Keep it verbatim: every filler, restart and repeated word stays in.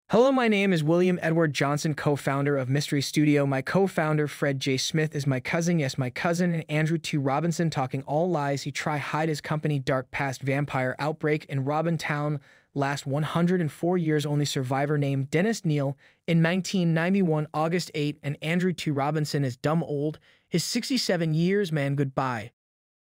Hello, my name is William Edward Johnson, co-founder of Mystery Studio. My co-founder, Fred J. Smith, is my cousin. Yes, my cousin, and Andrew T. Robinson, talking all lies. He try hide his company, Dark Past Vampire Outbreak, in Robin Town. Last one hundred four years, only survivor named Dennis Neal. In nineteen ninety-one, August eighth, and Andrew T. Robinson is dumb old. His sixty-seven years, man, goodbye.